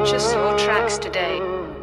Purchase your tracks today.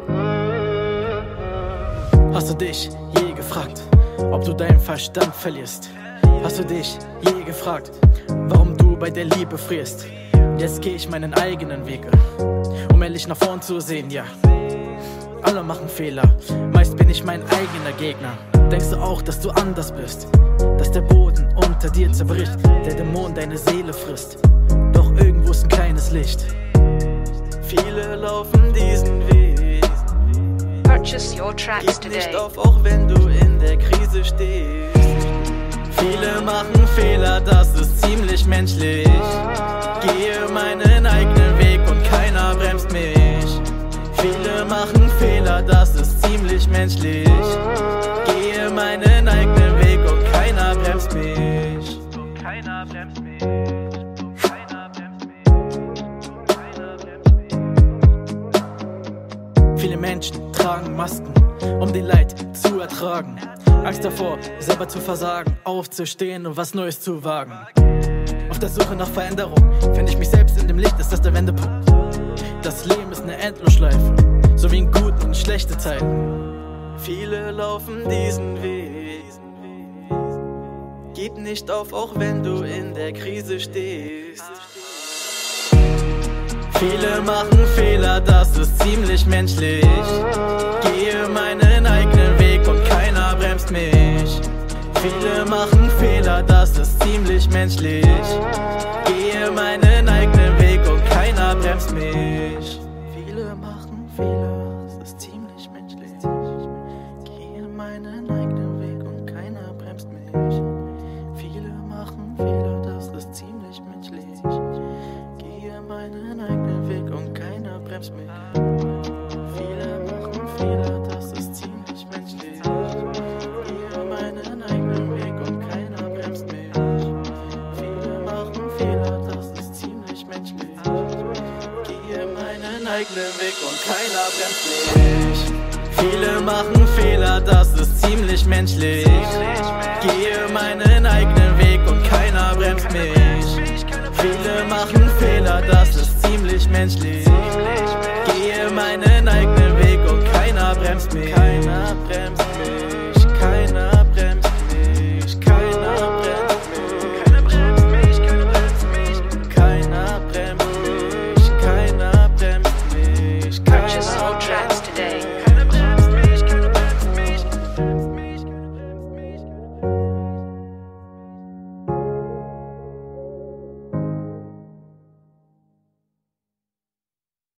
Hast du dich je gefragt, ob du deinen Verstand verlierst? Hast du dich je gefragt, warum du bei der Liebe frierst? Jetzt geh ich meinen eigenen Weg, um ehrlich nach vorn zu sehen, ja. Alle machen Fehler, meist bin ich mein eigener Gegner. Denkst du auch, dass du anders bist? Dass der Boden unter dir zerbricht, der Dämon deine Seele frisst? Doch irgendwo ist ein kleines Licht. Viele laufen diesen Weg. Purchase your tracks Gib nicht today. auf, auch wenn du in der Krise stehst. Viele machen Fehler, das ist ziemlich menschlich. Gehe meinen eigenen Weg und keiner bremst mich. Viele machen Fehler, das ist ziemlich menschlich. Gehe meinen eigenen Weg und keiner bremst mich. Keiner bremst mich. Keiner bremst mich. Keiner bremst mich. Viele Menschen tragen Masken, um den Leid zu ertragen. Angst davor, selber zu versagen, aufzustehen und was Neues zu wagen. Auf der Suche nach Veränderung finde ich mich selbst in dem Licht, ist das der Wendepunkt. Das Leben ist eine Endlosschleife, so wie in guten und schlechten Zeiten. Viele laufen diesen Weg. Gib nicht auf, auch wenn du in der Krise stehst. Viele machen Fehler, das ist ziemlich menschlich. Gehe meinen eigenen Weg und keiner bremst mich. Viele machen Fehler, das ist ziemlich menschlich. Gehe meinen eigenen Weg und keiner bremst mich. Viele machen Fehler, das ist ziemlich menschlich. Gehe meinen eigenen Weg und keiner bremst mich. Viele machen Fehler, das ist ziemlich menschlich. Gehe meinen eigenen Weg und keiner bremst mich. Viele machen Fehler, das ist ziemlich menschlich. Gehe meinen eigenen Weg und keiner bremst mich. Viele machen Fehler, das ist ziemlich menschlich. Gehe meinen eigenen Weg und keiner bremst mich. Viele machen Fehler, das ist ziemlich menschlich. Gehe meinen eigenen Weg und keiner bremst mich. Viele machen Fehler, das ist ziemlich menschlich. Gehe meinen eigenen